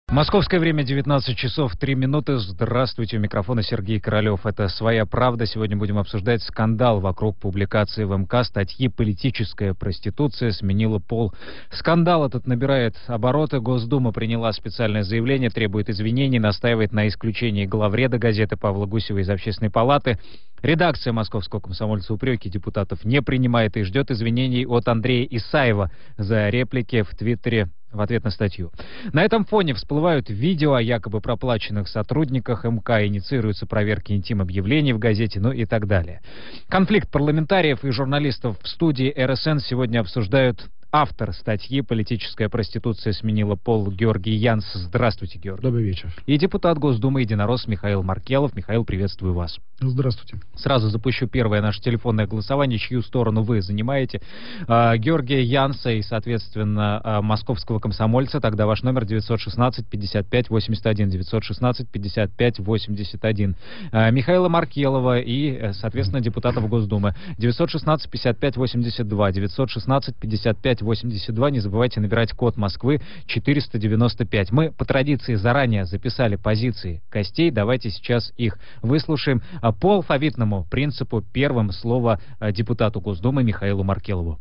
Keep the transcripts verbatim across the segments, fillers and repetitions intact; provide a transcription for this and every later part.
Московское время девятнадцать часов три минуты. Здравствуйте, у микрофона Сергей Королев. Это «Своя правда». Сегодня будем обсуждать скандал вокруг публикации в эм ка статьи «Политическая проституция сменила пол». Скандал этот набирает обороты. Госдума приняла специальное заявление, требует извинений, настаивает на исключении главреда газеты Павла Гусева из Общественной палаты. Редакция «Московского комсомольца» упреки депутатов не принимает и ждет извинений от Андрея Исаева за реплики в Твиттере в ответ на статью. На этом фоне всплывают видео о якобы проплаченных сотрудниках эм ка, инициируются проверки интим-объявлений в газете, ну и так далее. Конфликт парламентариев и журналистов в студии эр эс эн сегодня обсуждают автор статьи «Политическая проституция сменила пол» Георгий Янс. Здравствуйте, Георгий. Добрый вечер. И депутат Госдумы «Единорос» Михаил Маркелов. Михаил, приветствую вас. Здравствуйте. Сразу запущу первое наше телефонное голосование, чью сторону вы занимаете. А, Георгия Янса и, соответственно, а, московского комсомольца. Тогда ваш номер девятьсот шестнадцать пятьдесят пять восемьдесят один, девятьсот шестнадцать пятьдесят пять восемьдесят один. А, Михаила Маркелова и, соответственно, депутатов Госдумы. девятьсот шестнадцать пятьдесят пять восемьдесят два, девятьсот шестнадцать пятьдесят пять восемьдесят два. Не забывайте набирать код Москвы четыреста девяносто пять. Мы по традиции заранее записали позиции гостей. Давайте сейчас их выслушаем. По алфавитному принципу первым слово депутату Госдумы Михаилу Маркелову.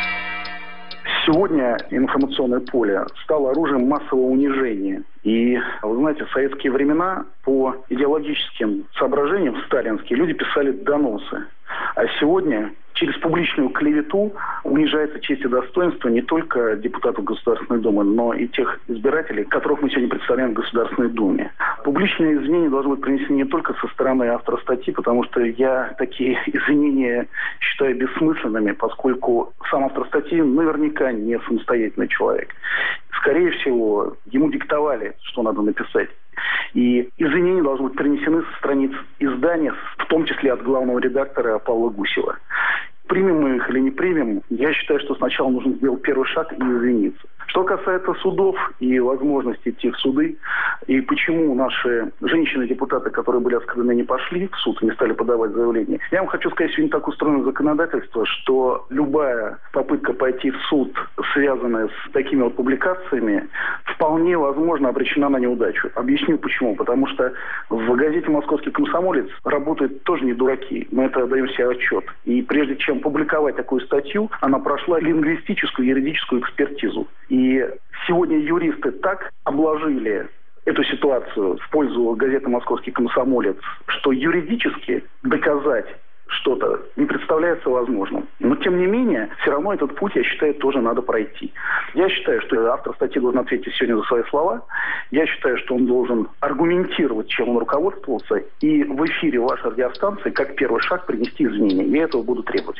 Сегодня информационное поле стало оружием массового унижения. И, вы знаете, в советские времена по идеологическим соображениям сталинские люди писали доносы. А сегодня через публичную клевету унижается честь и достоинство не только депутатов Государственной Думы, но и тех избирателей, которых мы сегодня представляем в Государственной Думе. Публичные извинения должны быть принесены не только со стороны автора статьи, потому что я такие извинения считаю бессмысленными, поскольку сам автор статьи наверняка не самостоятельный человек. Скорее всего, ему диктовали, что надо написать. И извинения должны быть принесены со страниц издания, в том числе от главного редактора Павла Гусева. Примем мы их или не примем, я считаю, что сначала нужно сделать первый шаг и извиниться. Что касается судов и возможности идти в суды, и почему наши женщины-депутаты, которые были оскорблены, не пошли в суд и не стали подавать заявление, я вам хочу сказать, сегодня так устроено законодательство, что любая попытка пойти в суд, связанная с такими вот публикациями, вполне возможно обречена на неудачу. Объясню почему. Потому что в газете «Московский комсомолец» работают тоже не дураки. Мы это отдаем себе отчет. И прежде чем публиковать такую статью, она прошла лингвистическую, юридическую экспертизу. И сегодня юристы так обложили эту ситуацию в пользу газеты «Московский комсомолец», что юридически доказать что-то не представляется возможным. Но, тем не менее, все равно этот путь, я считаю, тоже надо пройти. Я считаю, что автор статьи должен ответить сегодня за свои слова. Я считаю, что он должен аргументировать, чем он руководствовался, и в эфире вашей радиостанции, как первый шаг, принести изменения. Я этого буду требовать.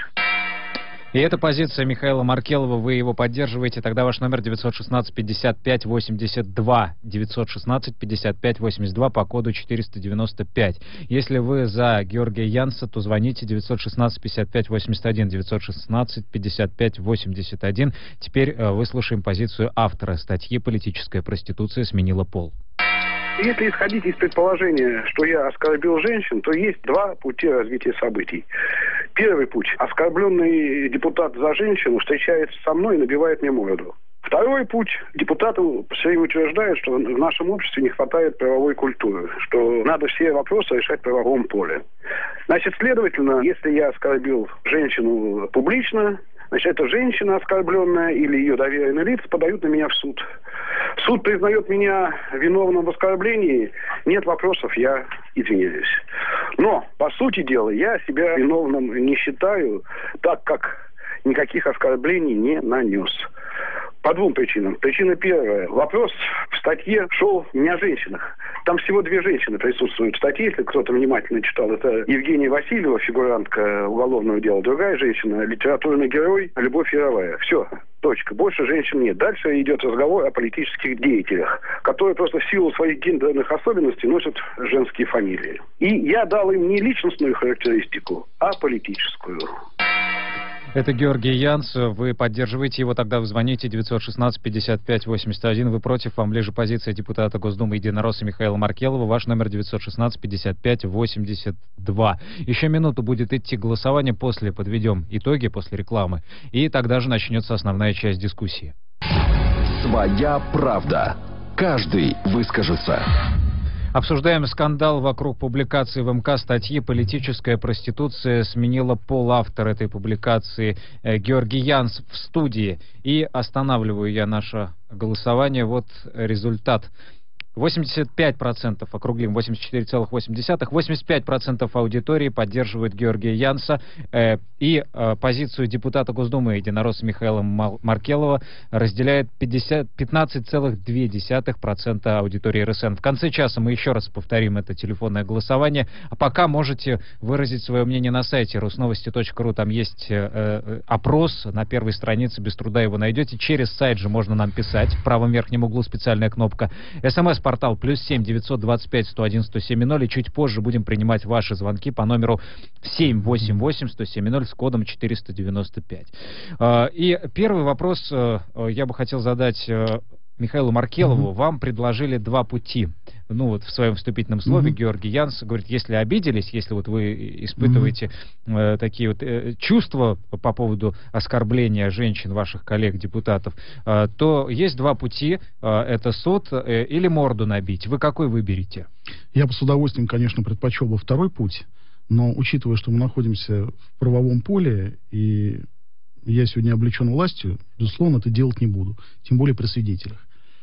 И эта позиция Михаила Маркелова, вы его поддерживаете, тогда ваш номер девятьсот шестнадцать пятьдесят пять восемьдесят два, девятьсот шестнадцать пятьдесят пять восемьдесят два по коду четыреста девяносто пять. Если вы за Георгия Янса, то звоните девятьсот шестнадцать пятьдесят пять восемьдесят один, девятьсот шестнадцать пятьдесят пять восемьдесят один. Теперь э, выслушаем позицию автора статьи «Политическая проституция сменила пол». Если исходить из предположения, что я оскорбил женщин, то есть два пути развития событий. Первый путь. Оскорбленный депутат за женщину встречается со мной и набивает мне морду. Второй путь. Депутаты все время утверждают, что в нашем обществе не хватает правовой культуры, что надо все вопросы решать в правовом поле. Значит, следовательно, если я оскорбил женщину публично, значит, эта женщина оскорбленная или ее доверенные лица подают на меня в суд. Суд признает меня виновным в оскорблении. Нет вопросов, я извиняюсь. Но, по сути дела, я себя виновным не считаю, так как никаких оскорблений не нанес. По двум причинам. Причина первая. Вопрос в статье шел не о женщинах. Там всего две женщины присутствуют в статье, если кто-то внимательно читал. Это Евгения Васильева, фигурантка уголовного дела. Другая женщина, литературный герой Любовь Яровая. Все. Точка. Больше женщин нет. Дальше идет разговор о политических деятелях, которые просто в силу своих гендерных особенностей носят женские фамилии. И я дал им не личностную характеристику, а политическую. Это Георгий Янс. Вы поддерживаете его, тогда вы звоните девятьсот шестнадцать пятьдесят пять восемьдесят один. Вы против, вам ближе позиция депутата Госдумы «Единоросса» Михаила Маркелова. Ваш номер девятьсот шестнадцать пятьдесят пять восемьдесят два. Еще минуту будет идти голосование, после подведем итоги, после рекламы. И тогда же начнется основная часть дискуссии. Своя правда. каждый выскажется. Обсуждаем скандал вокруг публикации в МК статьи «Политическая проституция сменила пол». Автор этой публикации э, Георгий Янс в студии. И останавливаю я наше голосование. Вот результат. восемьдесят пять процентов, округлим, восемьдесят четыре целых восемь десятых, восемьдесят пять процентов аудитории поддерживают Георгия Янса, э, и э, позицию депутата Госдумы единоросса Михаила Маркелова разделяет пятнадцать целых две десятых процента аудитории РСН. В конце часа мы еще раз повторим это телефонное голосование, а пока можете выразить свое мнение на сайте русновости точка ру, там есть э, э, опрос на первой странице, без труда его найдете, через сайт же можно нам писать, в правом верхнем углу специальная кнопка, СМС портал плюс семь девятьсот двадцать пять сто один сто семь ноль, и чуть позже будем принимать ваши звонки по номеру семь восемь восемь сто семь ноль с кодом четыреста девяносто пять. И первый вопрос я бы хотел задать Михаилу Маркелову. Mm-hmm. Вам предложили два пути. Ну вот в своем вступительном слове mm-hmm. Георгий Янс говорит, если обиделись, если вот вы испытываете mm-hmm. э, такие вот э, чувства по поводу оскорбления женщин, ваших коллег-депутатов, э, то есть два пути. Э, это суд э, или морду набить. Вы какой выберете? Я бы с удовольствием, конечно, предпочел бы второй путь, но учитывая, что мы находимся в правовом поле, и я сегодня облечен властью, безусловно, это делать не буду, тем более при свидетелях.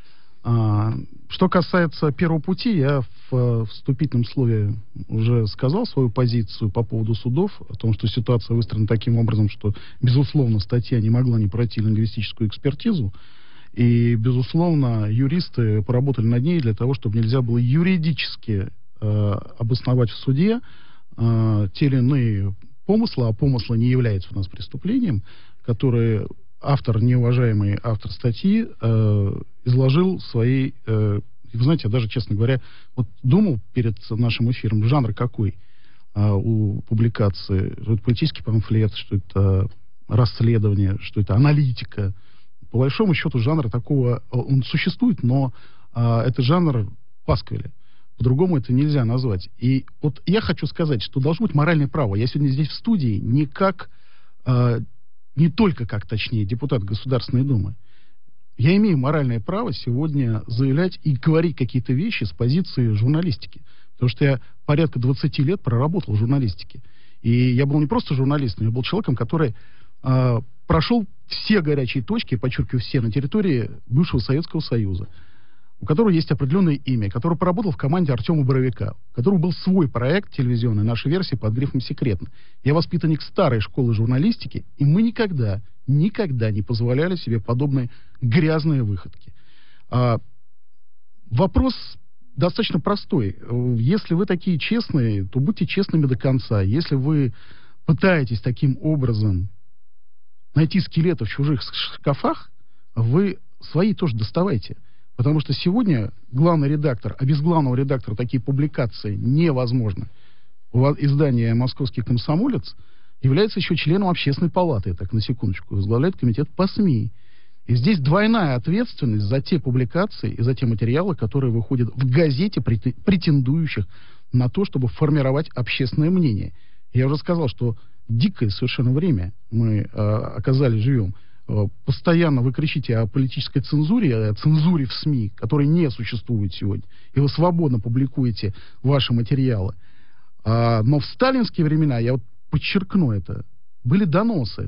А, что касается первого пути, я в вступительном слове уже сказал свою позицию по поводу судов, о том, что ситуация выстроена таким образом, что, безусловно, статья не могла не пройти лингвистическую экспертизу, и, безусловно, юристы поработали над ней для того, чтобы нельзя было юридически э, обосновать в суде э, те или иные помыслы, а помыслы не являются у нас преступлением, которые автор, неуважаемый автор статьи, э, изложил своей... Э, вы знаете, я даже, честно говоря, вот думал перед нашим эфиром, жанр какой э, у публикации. Что это политический памфлет, что это расследование, что это аналитика. По большому счету жанра такого, он существует, но э, это жанр пасквиля. По-другому это нельзя назвать. И вот я хочу сказать, что должно быть моральное право. Я сегодня здесь в студии не как... Э, не только как, точнее, депутат Государственной Думы. Я имею моральное право сегодня заявлять и говорить какие-то вещи с позиции журналистики. Потому что я порядка двадцати лет проработал в журналистике. И я был не просто журналистом, я был человеком, который э, прошел все горячие точки, подчеркиваю, все, на территории бывшего Советского Союза, у которого есть определенное имя, который поработал в команде Артема Боровика, у которого был свой проект телевизионный, наша версия под грифом «Секретно». Я воспитанник старой школы журналистики, и мы никогда, никогда не позволяли себе подобные грязные выходки. А, вопрос достаточно простой. Если вы такие честные, то будьте честными до конца. Если вы пытаетесь таким образом найти скелеты в чужих шкафах, вы свои тоже доставайте. Потому что сегодня главный редактор, а без главного редактора такие публикации невозможно. Издание «Московский комсомолец» является еще членом общественной палаты, так на секундочку, возглавляет комитет по СМИ. И здесь двойная ответственность за те публикации и за те материалы, которые выходят в газете, претендующих на то, чтобы формировать общественное мнение. Я уже сказал, что дикое совершенно время мы э, оказались, живем. Постоянно вы кричите о политической цензуре, о цензуре в СМИ, которой не существует сегодня, и вы свободно публикуете ваши материалы. А, но в сталинские времена, я вот подчеркну это, были доносы.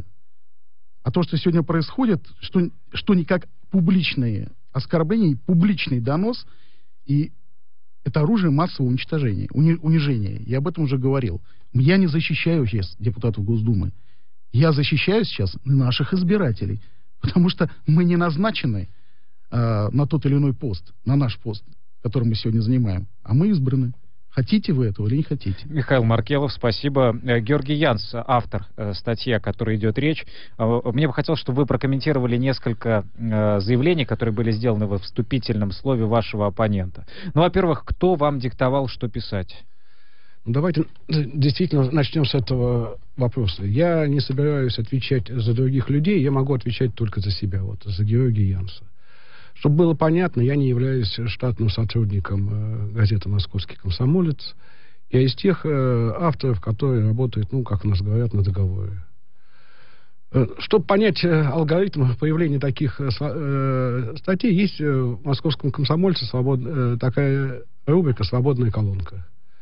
А то, что сегодня происходит, что, что не как публичные оскорбления, публичный донос, и это оружие массового уничтожения, уни, унижения. Я об этом уже говорил. Я не защищаю сейчас депутатов Госдумы. Я защищаю сейчас наших избирателей, потому что мы не назначены э, на тот или иной пост, на наш пост, который мы сегодня занимаем, а мы избраны. Хотите вы этого или не хотите? Михаил Маркелов, спасибо. Георгий Янс, автор э, статьи, о которой идет речь. Э, мне бы хотелось, чтобы вы прокомментировали несколько э, заявлений, которые были сделаны во вступительном слове вашего оппонента. Ну, во-первых, кто вам диктовал, что писать? Давайте действительно начнем с этого вопроса. Я не собираюсь отвечать за других людей, я могу отвечать только за себя, вот, за Георгия Янса. Чтобы было понятно, я не являюсь штатным сотрудником э, газеты «Московский комсомолец». Я из тех э, авторов, которые работают, ну, как у нас говорят, на договоре. Чтобы понять алгоритм появления таких э, статей, есть в Московском комсомольце свобод... такая рубрика «Свободная колонка».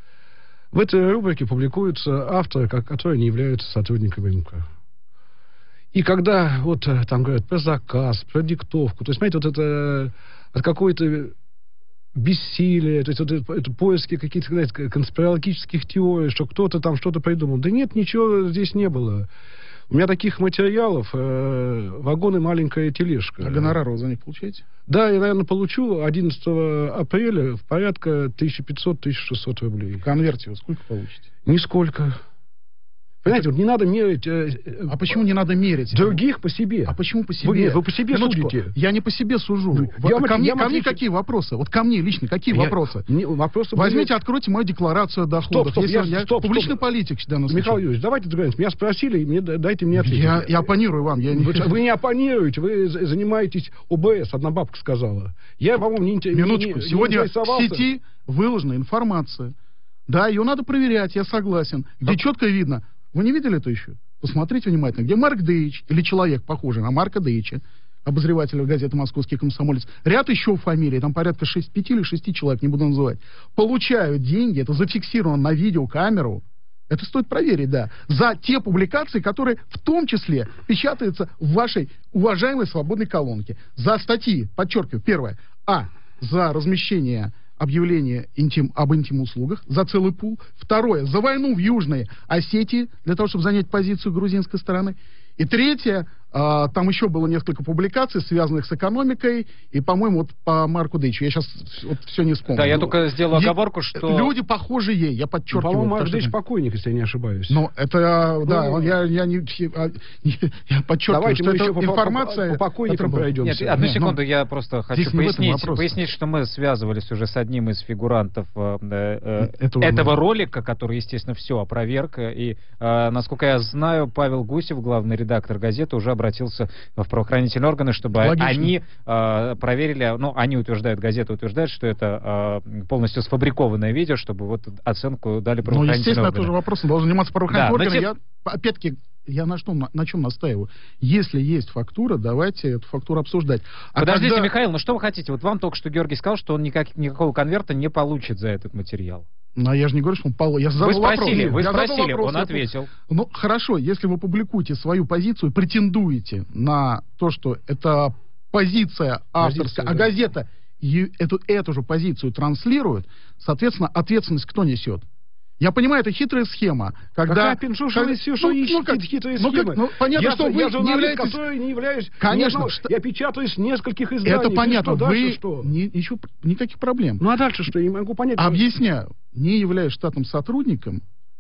В этой рубрике публикуются авторы, которые не являются сотрудниками МК. И когда вот там говорят про заказ, про диктовку, то есть, знаете, вот это от какой-то бессилие, то есть вот это, это поиски каких-то, знаете, конспирологических теорий, что кто-то там что-то придумал. Да нет, ничего здесь не было. У меня таких материалов э, вагон и маленькая тележка. А гонорар вы за них получаете? Да, я, наверное, получу одиннадцатого апреля в порядка тысяча пятьсот — тысяча шестьсот рублей. В конверте вы сколько получите? Нисколько. Понимаете, вот не надо мерить... Э, а почему не надо мерить? Других по себе. А почему по себе? Вы, нет, вы по себе Минуточку. судите. Я не по себе сужу. Ну, вот, я, ко мне, я, ко мне я, какие вопросы? Вот ко мне лично какие я, вопросы? Не, вопросы Возьмите, были... откройте мою декларацию доходов. Стоп, стоп, Если я, я, стоп, публичный стоп. политик в данном случае. Михаил Юрьевич, давайте договоримся. Меня спросили, и мне, дайте мне ответить. Я, я оппонирую вам. Я не... вы, вы не оппонируете, вы занимаетесь ОБС, одна бабка сказала. Я, по-моему, не интересовался. Минуточку. Не, Сегодня не в сети выложена информация. Да, ее надо проверять, я согласен. Где а... четко видно. Вы не видели это еще? Посмотрите внимательно, где Марк Деич, или человек, похожий на Марка Деича, обозревателя газеты «Московский комсомолец», ряд еще фамилий, там порядка шести, пяти или шести человек, не буду называть, получают деньги, это зафиксировано на видеокамеру, это стоит проверить, да, за те публикации, которые в том числе печатаются в вашей уважаемой свободной колонке. За статьи, подчеркиваю, первое, а, за размещение объявление интим, об интим-услугах за целый пул. Второе, за войну в Южной Осетии, для того, чтобы занять позицию грузинской стороны. И третье, а, там еще было несколько публикаций, связанных с экономикой, и, по-моему, вот по Марку Деичу. Я сейчас вот все не вспомню. Да, я только сделал оговорку, что... Люди похожи ей, я подчеркиваю. Ну, по-моему, Марк Деич покойник, если я не ошибаюсь. Ну, это, ну, да, я, я, не, я подчеркиваю, давайте что мы это еще информация... По, по, по покойникам пройдемся. Нет, одну Нет, секунду, ну, я просто хочу пояснить, пояснить, что мы связывались уже с одним из фигурантов э, э, этого, этого ролика, который, естественно, все опроверг. И, э, насколько я знаю, Павел Гусев, главный редактор газеты, уже обратился в правоохранительные органы, чтобы Логично. они э, проверили, ну, они утверждают, газета утверждает, что это э, полностью сфабрикованное видео, чтобы вот оценку дали правоохранительные органы. Ну, естественно, органы. Тоже вопросом должен заниматься правоохранительные да, органы. Тем... Я, опять-таки, я на, что, на, на чем настаиваю? Если есть фактура, давайте эту фактуру обсуждать. А Подождите, когда... Михаил, ну что вы хотите? Вот вам только что Георгий сказал, что он никак, никакого конверта не получит за этот материал. Но я же не говорю, что он пол... Я задал вы спросили, вопрос. вы я спросили, вопрос, он я... ответил. Ну, хорошо, если вы публикуете свою позицию, претендуете на то, что это позиция авторская, позиция, а да. газета эту, эту же позицию транслирует, соответственно, ответственность кто несет? Я понимаю, это хитрая схема. Когда... Какая журналист, как... что ну, ищет ну, хитрые ну, схемы? Как, ну, понятно, я, что вы я не являетесь... который не являюсь... Конечно. Одного... Что... Я печатаюсь в нескольких изданиях. Это понятно. Что, вы... что? Не, ничего, никаких проблем. Ну, а дальше что? Я не могу понять. Объясняю. Не являясь штатным сотрудником,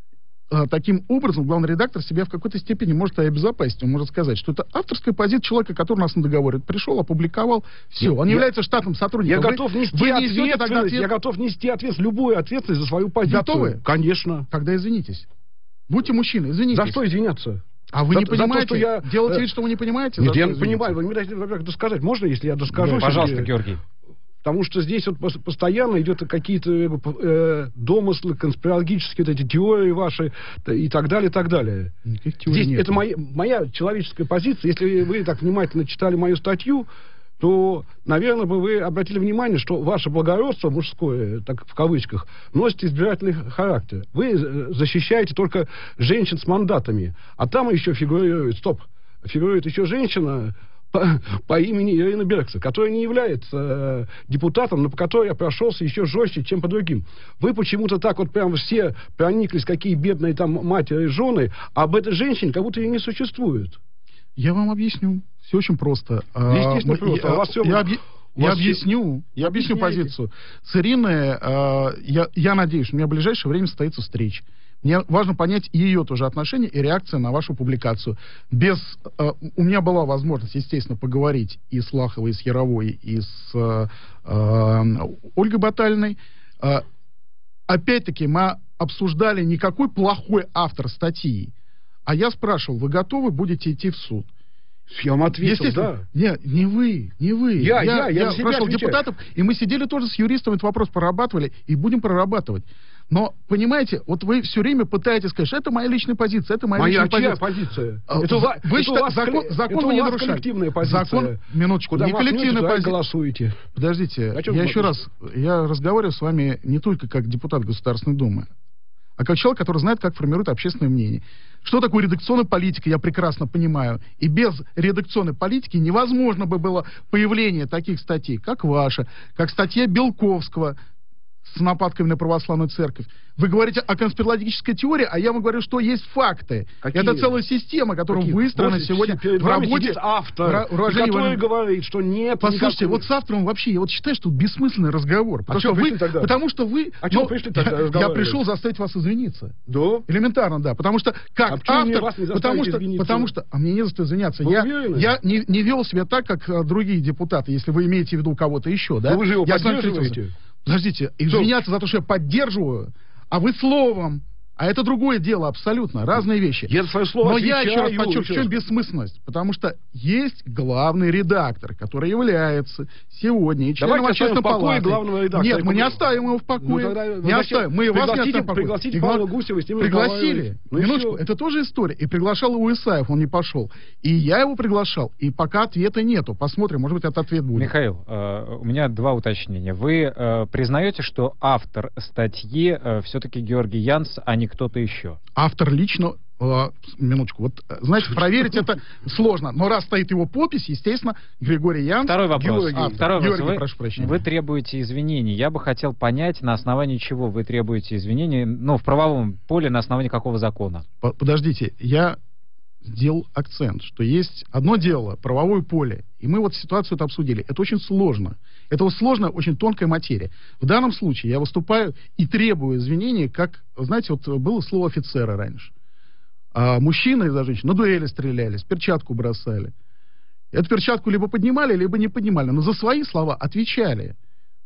таким образом главный редактор себя в какой-то степени может обезопасить. Он может сказать, что это авторская позиция человека, который у нас на договоре пришел, опубликовал, все. Он я, является штатным сотрудником. Я вы, готов нести вы ответственность, тогда ответ... я готов нести ответственность, любую ответственность за свою позицию. Готовы? Конечно. Тогда извинитесь. Будьте мужчиной, извинитесь. За что извиняться? А вы за, не понимаете? То, что я... Делайте вид, что вы не понимаете? Нет, я не понимаю. Вы мне дайте, во-первых, досказать. Можно, если я доскажу? Да, пожалуйста, Георгий. Потому что здесь вот постоянно идет какие-то э, домыслы, конспирологические вот эти теории ваши и так далее, и так далее. Здесь нет. Это моя, моя человеческая позиция. Если вы так внимательно читали мою статью, то, наверное, бы вы обратили внимание, что ваше благородство мужское, так в кавычках, носит избирательный характер. Вы защищаете только женщин с мандатами. А там еще фигурирует, стоп, фигурирует еще женщина... По, по имени Ирина Бергса, которая не является э, депутатом, но по которой я прошелся еще жестче, чем по другим. Вы почему-то так вот прям все прониклись, какие бедные там матери и жены, а об этой женщине как будто ее не существует. Я вам объясню. Все очень просто. Естественно, просто. Я, а вас все... я, объ... я объясню, я объясню позицию. С Ириной, э, я, я надеюсь, у меня в ближайшее время состоится встреча. Мне важно понять ее тоже отношение и реакция на вашу публикацию. Без, э, у меня была возможность, естественно, поговорить и с Лаховой, и с Яровой, и с э, э, Ольгой Баталиной. Э, опять-таки, мы обсуждали не какой плохой автор статьи, а я спрашивал, вы готовы будете идти в суд? Я вам ответил, да. Нет, не вы, не вы. Я, я, я, я спрашивал депутатов, и мы сидели тоже с юристом, этот вопрос прорабатывали, и будем прорабатывать. Но, понимаете, вот вы все время пытаетесь сказать, что это моя личная позиция, это моя, моя личная позиция. позиция. Это, вы это считаете, вас, закон, закон это вы не у вас нарушаете. Коллективная позиция. Закон, минуточку, Куда не коллективная позиция. Голосуете. Подождите, я еще раз, я разговариваю с вами не только как депутат Государственной Думы, а как человек, который знает, как формирует общественное мнение. Что такое редакционная политика, я прекрасно понимаю. И без редакционной политики невозможно бы было появление таких статей, как ваша, как статья Белковского с нападками на православную церковь. Вы говорите о конспирологической теории, а я вам говорю, что есть факты. Какие? Это целая система, которая Какие? выстроена Вот сегодня перед в вами работе. сидит автор, Ра- который Ивановна, говорит, что нет. послушайте, никакой... вот с автором вообще, я вот считаю, что бессмысленный разговор. Потому, А что, что вы, тогда? потому что вы... А что ну, пришли тогда я, я разговаривать? пришел заставить вас извиниться. Да? Элементарно, да. Потому что как А почему мне автор... вас не заставить потому, что, извиниться? потому что... А мне не за что извиняться. Вы Я, уверены? я не, не вел себя так, как а, другие депутаты, если вы имеете в виду кого-то еще, да? Но вы же его я с вами поддерживаете. встретился. Подождите, извиняться за то, что я поддерживаю, а вы словом. А это другое дело абсолютно, разные вещи. Я свое слово Но отвечаю, я еще раз еще подчеркну, в чем раз. бессмысленность. Потому что есть главный редактор, который является сегодня и членом Давайте оставим общественной в покое палаты. главного редактора. Нет, мы не оставим его в покое. Ну, тогда не вы оставим. Мы вас не пригласите- оставим в покое. пригласите И Павла гла- Гусева, с ним Пригласили. разговаривать. Ну и Минуточку, все. это тоже история. И приглашал его Исаев, он не пошел. И я его приглашал. И пока ответа нету. Посмотрим, может быть, этот ответ будет. Михаил, э, у меня два уточнения. Вы э, признаете, что автор статьи э, все-таки Георгий Янс, а не кто-то еще? Автор лично, э, минуточку, вот, э, знаете, проверить это сложно, но раз стоит его подпись, естественно, Григорий Янс. Второй вопрос. Георгий, автор. Второй вопрос. Георгий, Вы, прошу прощения. вы требуете извинений. Я бы хотел понять, на основании чего вы требуете извинений, ну, в правовом поле, на основании какого закона? По- Подождите, я сделал акцент, что есть одно дело, правовое поле, и мы вот ситуацию это обсудили. Это очень сложно. Это вот сложная, очень тонкая материя. В данном случае я выступаю и требую извинений, как, знаете, вот было слово офицера раньше. А мужчина и за женщин на дуэли стрелялись, перчатку бросали. Эту перчатку либо поднимали, либо не поднимали, но за свои слова отвечали.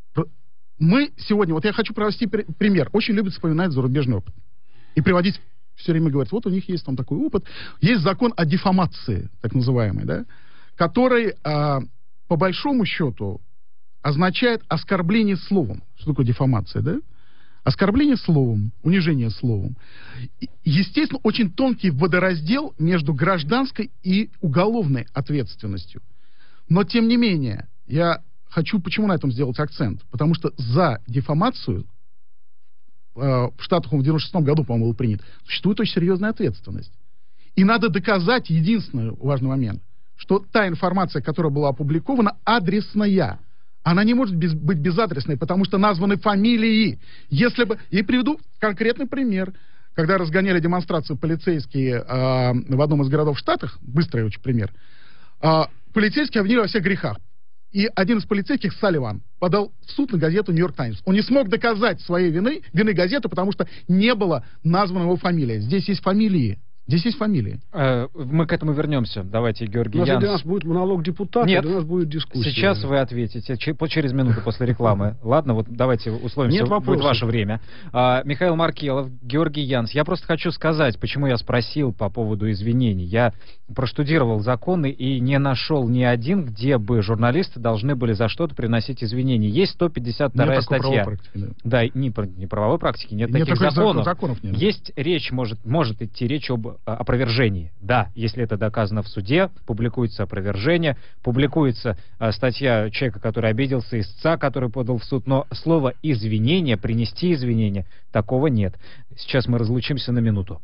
Мы сегодня, вот я хочу привести пр- пример, очень любят вспоминать зарубежный опыт. И приводить, все время говорят, вот у них есть там такой опыт. Есть закон о дефамации, так называемый, да, который, а, по большому счету, означает оскорбление словом. Что такое дефамация, да? Оскорбление словом, унижение словом. И, естественно, очень тонкий водораздел между гражданской и уголовной ответственностью. Но, тем не менее, я хочу почему на этом сделать акцент? Потому что за дефамацию, э, в Штатах он в девяносто шестом году, по-моему, был принят, существует очень серьезная ответственность. И надо доказать, единственный важный момент, что та информация, которая была опубликована, адресная. Она не может без, быть безадресной, потому что названы фамилии. Если бы... И приведу конкретный пример. Когда разгоняли демонстрацию полицейские э, в одном из городов в Штатах, быстрый очень пример, э, полицейские обвинили во всех грехах. И один из полицейских, Салливан, подал в суд на газету «Нью-Йорк Таймс». Он не смог доказать своей вины, вины газеты, потому что не было названа его фамилия. Здесь есть фамилии. Здесь есть фамилии. Э, мы к этому вернемся. Давайте, Георгий У нас, Янс. у нас будет монолог депутата, Нет. у нас будет дискуссия. Сейчас вы ответите че- по- через минуту после рекламы. Ладно, вот давайте условимся, Нет будет вопросов. ваше время. А, Михаил Маркелов, Георгий Янс. Я просто хочу сказать, почему я спросил по поводу извинений. Я проштудировал законы и не нашел ни один, где бы журналисты должны были за что-то приносить извинения. Есть сто пятьдесят вторая Нет такой статья. правовой практики, да. Да, и не, про- не правовой практики, нет, Нет таких такой закон- законов. законов нет. Есть речь, может, может идти речь об а, опровержении. Да, если это доказано в суде, публикуется опровержение, публикуется а, статья человека, который обиделся, истца, который подал в суд, но слово «извинение», «принести извинения» такого нет. Сейчас мы разлучимся на минуту.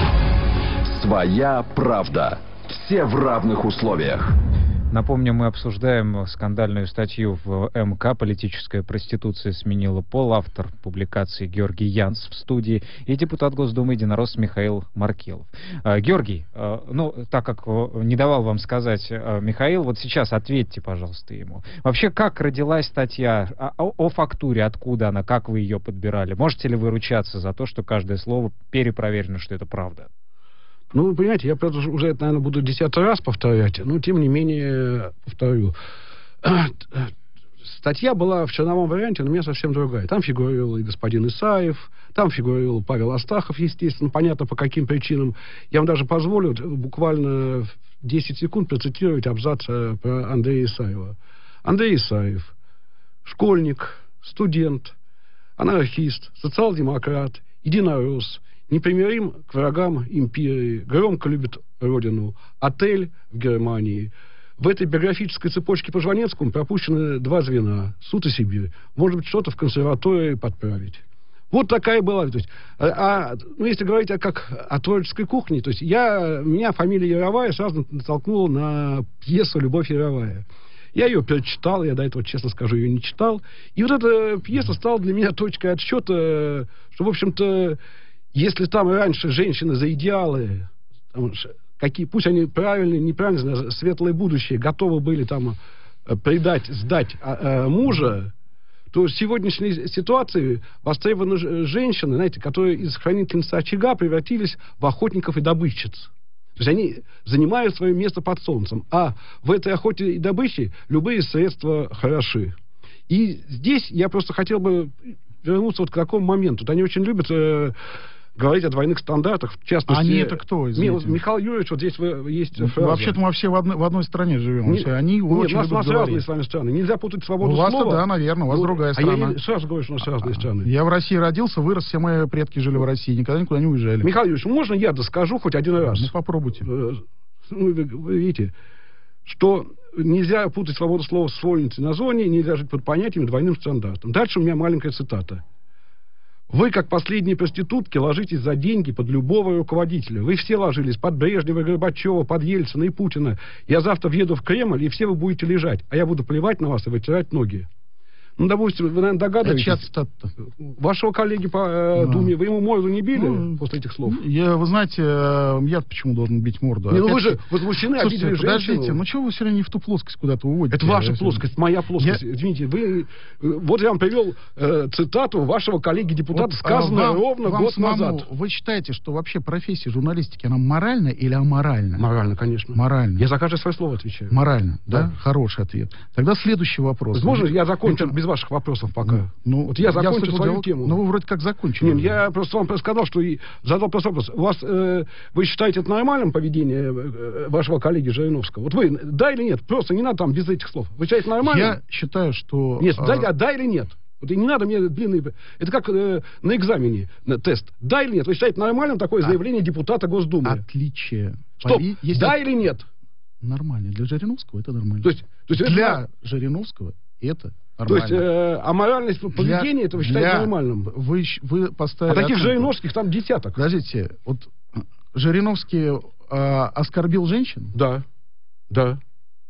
Своя правда. Все в равных условиях. Напомню, мы обсуждаем скандальную статью в МК «Политическая проституция сменила пол». Автор публикации Георгий Янс в студии и депутат Госдумы единоросс Михаил Маркелов. Э, Георгий, э, ну, так как э, не давал вам сказать э, Михаил, вот сейчас ответьте, пожалуйста, ему. Вообще, как родилась статья, о, о фактуре, откуда она, как вы ее подбирали? Можете ли вы ручаться за то, что каждое слово перепроверено, что это правда? Ну, вы понимаете, я, правда, уже это, наверное, буду десятый раз повторять, но, тем не менее, повторю. Статья была в черновом варианте, но у меня совсем другая. Там фигурировал и господин Исаев, там фигурировал Павел Астахов, естественно, понятно, по каким причинам. Я вам даже позволю буквально десять секунд процитировать абзац про Андрея Исаева. Андрей Исаев, школьник, студент, анархист, социал-демократ, единорос, непримирим к врагам империи, громко любит родину, отель в Германии. В этой биографической цепочке по Жванецкому пропущены два звена, суд и Сибирь. Может быть, что-то в консерватории подправить. Вот такая была. То есть, а, ну, если говорить о, как о творческой кухне, то есть я, меня фамилия Яровая сразу натолкнула на пьесу «Любовь Яровая». Я ее перечитал, я до этого, честно скажу, ее не читал. И вот эта пьеса стала для меня точкой отсчета, что, в общем-то, если там раньше женщины за идеалы, там, какие, пусть они правильные, неправильные, светлое будущее, готовы были там предать, сдать а, а, мужа, то в сегодняшней ситуации востребованы женщины, знаете, которые из хранительниц очага превратились в охотников и добытчиц. То есть они занимают свое место под солнцем. А в этой охоте и добыче любые средства хороши. И здесь я просто хотел бы вернуться вот к такому моменту. Вот они очень любят э, говорить о двойных стандартах. В частности, они это кто? Извините? Михаил Юрьевич, вот здесь есть фраза. Вообще-то мы все в одной, в одной стране живем. Не, они нет, очень у нас, любят у нас говорить. разные с вами страны. Нельзя путать свободу у вас слова. Да, наверное, у вас ну, другая а страна. я сразу говорю, что у нас разные страны. Я в России родился, вырос, все мои предки жили в России, никогда никуда не уезжали. Михаил Юрьевич, можно я доскажу хоть один раз? Ну, попробуйте. Ну, вы, вы видите, что нельзя путать свободу слова с вольницей на зоне, нельзя жить под понятиями двойным стандартом. Дальше у меня маленькая цитата. Вы, как последние проститутки, ложитесь за деньги под любого руководителя. Вы все ложились под Брежнева, Горбачева, под Ельцина и Путина. Я завтра въеду в Кремль, и все вы будете лежать. А я буду плевать на вас и вытирать ноги. Ну, допустим, вы, наверное, догадываетесь. Это чья цитата? Вашего коллеги по э, да. Думе, вы ему морду не били ну, после этих слов? Я, вы знаете, я почему должен бить морду? Не, ну вы же возмущены, обидели подождите, женщину. ну чего вы все время не в ту плоскость куда-то уводите? Это ваша плоскость, моя плоскость. Я... Извините, вы... Вот я вам привел э, цитату вашего коллеги-депутата, вот, сказанную а вам, ровно вам год самому, назад. Вы считаете, что вообще профессия журналистики, она моральна или аморальна? Морально, конечно. Морально. Я за каждое свое слово отвечаю. Морально, да? да? Хороший ответ. Тогда следующий вопрос. Можно я закончу Это... без ваших вопросов пока? Ну, вот я закончу я свою диалог, тему. Ну, вы вроде как закончили. Нет, я просто вам сказал, что и задал просто вопрос. У вас, э, вы считаете это нормальным поведение э, вашего коллеги Жириновского? Вот вы, да или нет? Просто не надо там без этих слов. Вы считаете нормальным? Я считаю, что... Нет, а... да, да или нет? Вот и не надо мне длинные... Это как э, на экзамене, на тест. Да или нет? Вы считаете нормальным такое заявление а... депутата Госдумы? Отличие. Стоп, Пови... Если... да или нет? Нормально. Для Жириновского это нормально. То есть, то есть для это... Жириновского это нормально. То есть, э, аморальность поведения, для, это вы считаете для, нормальным? Вы, вы поставили... А таких оценку. Жириновских там десяток. Подождите, вот Жириновский э, оскорбил женщин? Да, да.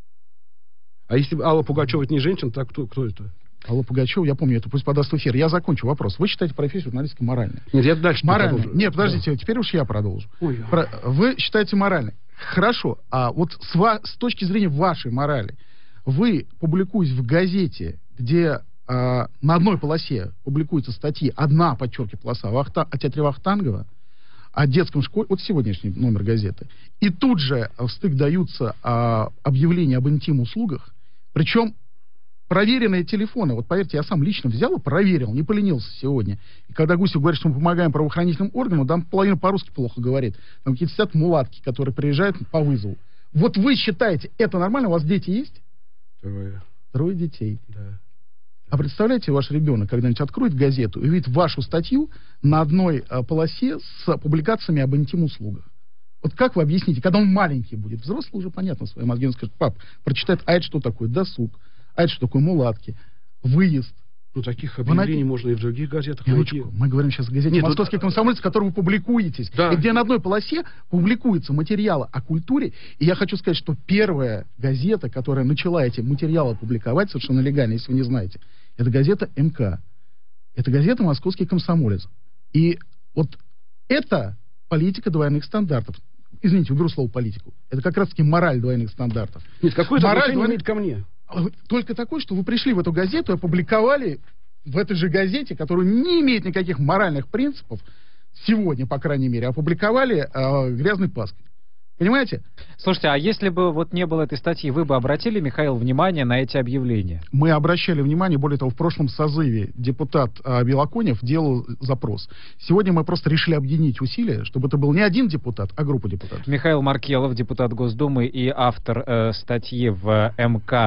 А если Алла Пугачева это не женщина, так кто, кто это? Алла Пугачева, я помню, это пусть подаст в эфир. Я закончу вопрос. Вы считаете профессию журналистики моральной? Нет, я дальше морально. Нет, подождите, да. Теперь уж я продолжу. Ой, Про... Вы считаете моральной? Хорошо, а вот с, ва... с точки зрения вашей морали, вы, публикуясь в газете, где э, на одной полосе публикуются статьи, одна, подчеркиваю, полоса Вахта... о театре Вахтангова, о детском школе, вот сегодняшний номер газеты, и тут же в стык даются э, объявления об интим-услугах, причем проверенные телефоны, вот поверьте, я сам лично взял и проверил, не поленился сегодня. И когда Гусев говорит, что мы помогаем правоохранительным органам, там половина по-русски плохо говорит. Там какие-то сидят мулатки, которые приезжают по вызову. Вот вы считаете, это нормально? У вас дети есть? Трое. Трое детей. Да. А представляете, ваш ребенок когда-нибудь откроет газету и увидит вашу статью на одной а, полосе с публикациями об интим-услугах? Вот как вы объясните, когда он маленький будет? Взрослый уже, понятно, свои мозги, он скажет, пап, прочитает, а это что такое? Досуг. А это что такое? Мулатки. Выезд. Ну, таких объявлений на... можно и в других газетах найти. Мы говорим сейчас о газете Нет, «Московский тут... комсомолец», в которой вы публикуетесь. Да. И где на одной полосе публикуются материалы о культуре. И я хочу сказать, что первая газета, которая начала эти материалы публиковать, совершенно легально, если вы не знаете, это газета эм ка. Это газета «Московский комсомолец». И вот это политика двойных стандартов. Извините, уберу слово политику. Это как раз-таки мораль двойных стандартов. Нет, какое-то отношение имеет ко мне. Только такой, что вы пришли в эту газету и опубликовали в этой же газете, которая не имеет никаких моральных принципов, сегодня, по крайней мере, опубликовали э, грязный пасквиль. Понимаете? Слушайте, а если бы вот не было этой статьи, вы бы обратили, Михаил, внимание на эти объявления? Мы обращали внимание, более того, в прошлом созыве депутат э, Белоконев делал запрос. Сегодня мы просто решили объединить усилия, чтобы это был не один депутат, а группа депутатов. Михаил Маркелов, депутат Госдумы и автор э, статьи в эм ка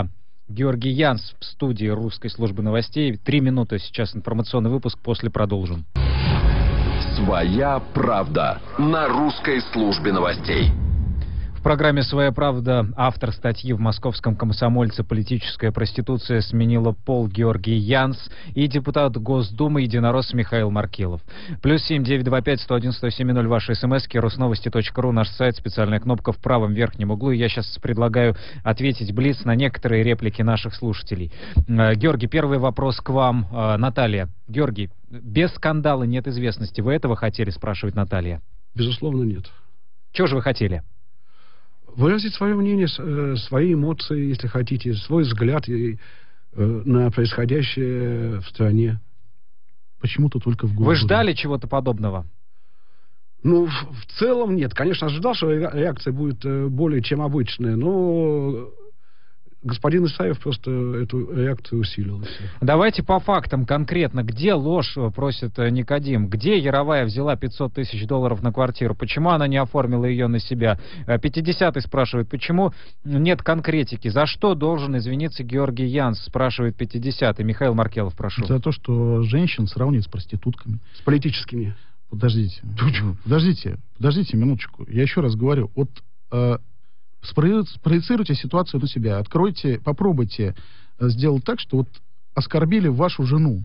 Георгий Янс в студии русской службы новостей. Три минуты сейчас информационный выпуск, после продолжим. Своя правда на русской службе новостей. В программе «Своя правда» автор статьи в московском «Комсомольце» «Политическая проституция сменила пол» Георгий Янс и депутат Госдумы единорос Михаил Маркелов. Плюс семь девять два пять сто один сто семь ноль ваши смски, русновости точка ру, наш сайт, специальная кнопка в правом верхнем углу. И я сейчас предлагаю ответить блиц на некоторые реплики наших слушателей. Георгий, первый вопрос к вам. Наталья. Георгий, без скандала нет известности. Вы этого хотели, спрашивает Наталья? Безусловно, нет. Чего же вы хотели? Выразить свое мнение, свои эмоции, если хотите, свой взгляд на происходящее в стране. Почему-то только в Госдуме. Вы ждали чего-то подобного? Ну, в, в целом нет. Конечно, ожидал, что реакция будет более чем обычная, но господин Исаев просто эту реакцию усилил. Давайте по фактам конкретно. Где ложь, просит Никодим? Где Яровая взяла пятьсот тысяч долларов на квартиру? Почему она не оформила ее на себя? пятидесятый спрашивает, почему нет конкретики? За что должен извиниться Георгий Янс? Спрашивает пятидесятый. Михаил Маркелов, прошу. За то, что женщин сравнивают с проститутками. С политическими. Подождите. Подождите. Подождите минуточку. Я еще раз говорю. Вот... Э, Спроецируйте ситуацию на себя. Откройте, попробуйте сделать так, что вот оскорбили вашу жену.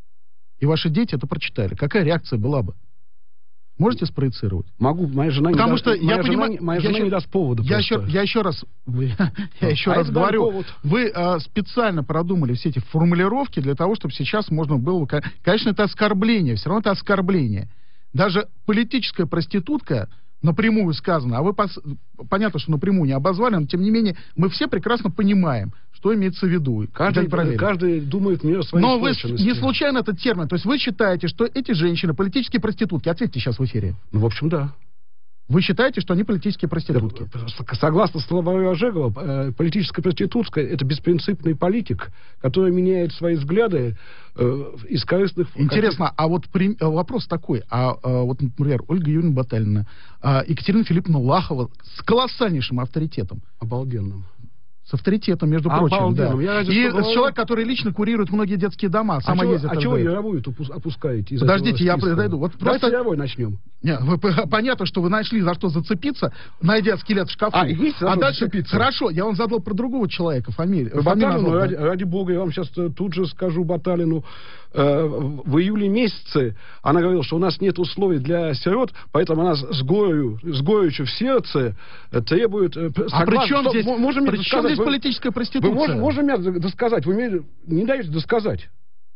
И ваши дети это прочитали. Какая реакция была бы? Можете спроецировать? Могу. Моя жена, Потому не, что даст, моя я жена, понимаю, моя я жена еще, не даст повода. Я еще, я еще раз, вы, я еще а раз говорю, повод. вы а, специально продумали все эти формулировки для того, чтобы сейчас можно было... Конечно, это оскорбление, все равно это оскорбление. Даже политическая проститутка напрямую сказано, а вы пос... понятно, что напрямую не обозвали, но тем не менее мы все прекрасно понимаем, что имеется в виду. Каждый, каждый думает мне о своей Но вы не случайно этот термин, то есть вы считаете, что эти женщины политические проститутки? Ответьте сейчас в эфире. Ну, в общем, да. Вы считаете, что они политические проститутки? Согласно словам Ожегова, политическая проститутка — это беспринципный политик, который меняет свои взгляды э, из корыстных... Интересно, а вот при... вопрос такой. А, а вот, например, Ольга Юрьевна Баталина, а Екатерина Филипповна Лахова с колоссальнейшим авторитетом. Обалденным. С авторитетом, между прочим, да. И говорю... человек, который лично курирует многие детские дома, сама а ездит. А чего Яровую опускаете? Подождите, я подойду. Вот Давайте просто... Яровой начнем. Не, вы, понятно, что вы нашли за что зацепиться, найдя скелет в шкафу. А, есть а дальше... зацепиться? Хорошо, я вам задал про другого человека фамилию. Баталину, ради, ради бога, я вам сейчас тут же скажу Баталину. Э, в июле месяце она говорила, что у нас нет условий для сирот, поэтому она с горю, с горечью в сердце требует... А при чем здесь, можем при чем здесь политическая проституция? Вы можете, можете мне досказать? Вы мне не даете досказать.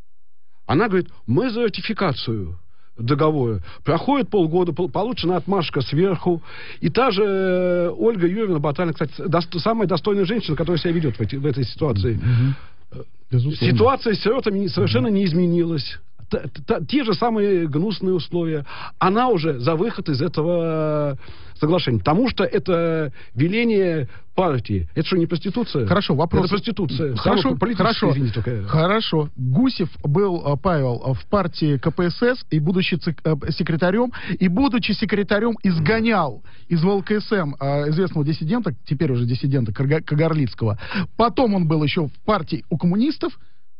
Она говорит, мы за ратификацию договора. Проходит полгода, получена отмашка сверху. И та же Ольга Юрьевна Баталина, кстати, до, самая достойная женщина, которая себя ведет в, эти, в этой ситуации. Mm-hmm. Ситуация с сиротами совершенно mm-hmm. не изменилась. Т, т, те же самые гнусные условия. Она уже за выход из этого соглашения. Потому что это веление партии. Это что, не проституция? Хорошо, вопрос. Это проституция. Хорошо, хорошо. Извините, только... Хорошо. Гусев был, Павел, в партии ка пэ эс эс, и будучи секретарем, и будучи секретарем изгонял из вэ эл ка эс эм известного диссидента, теперь уже диссидента Кагарлицкого. Потом он был еще в партии у коммунистов,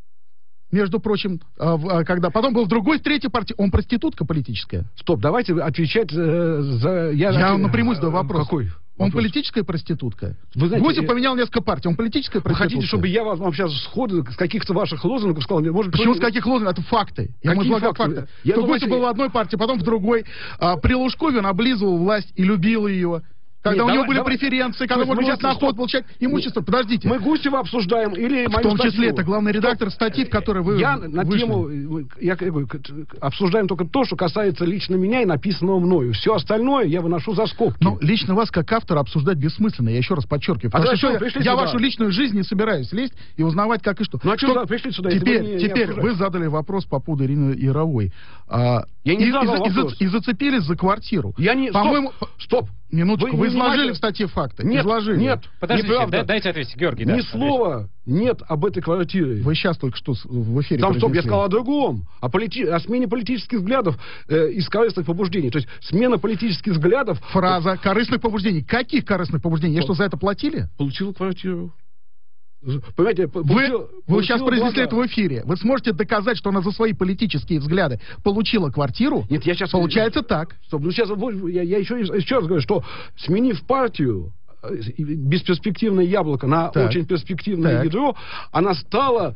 между прочим, когда потом был в другой, третьей партии. Он проститутка политическая? Стоп, давайте отвечать э, за... Я, Я напрямую задаю вопрос. Какой? Он вопрос. Политическая проститутка? Вы знаете, Гусев поменял несколько партий. Он политическая проститутка? Вы хотите, чтобы я вам, вам сейчас сходу с каких-то ваших лозунгов сказал? Может, Почему кто... с каких лозунгов? Это факты. Я Какие излагаю факты? факты. Я Что думаю, Гусев что... был в одной партии, потом в другой. А, при Лужкове он облизывал власть и любил ее. Когда Нет, у него давай, были давай. преференции, когда можно сейчас на охоту получать имущество. Подождите. Мы Гусева обсуждаем или в том числе статью. Это главный редактор статьи, в которой вы Я на вышли. тему, я говорю, обсуждаем только то, что касается лично меня и написанного мною. Все остальное я выношу за скобки. Но лично вас, как автора, обсуждать бессмысленно. Я еще раз подчеркиваю. Потому а что я, я вашу личную жизнь не собираюсь лезть и узнавать, как и что. Ну а что что пришли сюда? Теперь, не, теперь не вы задали вопрос по поводу Ирины Яровой. А, я не и, задал и, вопрос. И, и зацепились за квартиру. Я не... По-моему... Стоп! Стоп. Минуточку, вы, вы изложили не... в статье факты? Нет, изложили. нет. Подождите, да, дайте ответить, Георгий. Ни да, слова нет об этой квартире. Вы сейчас только что в эфире Там, стоп, произнесли. я сказал о другом. О, полити... о смене политических взглядов э, из корыстных побуждений. То есть смена политических взглядов... Фраза корыстных побуждений. Каких корыстных побуждений? Я что, за это платили? Получил квартиру. Понимаете, Вы, получил, вы сейчас произнесли блага. это в эфире. Вы сможете доказать, что она за свои политические взгляды получила квартиру? Нет, я сейчас... Получается так. Стоп, ну сейчас я, я еще, еще раз говорю, что сменив партию, бесперспективное яблоко на так. очень перспективное так. ядро, она стала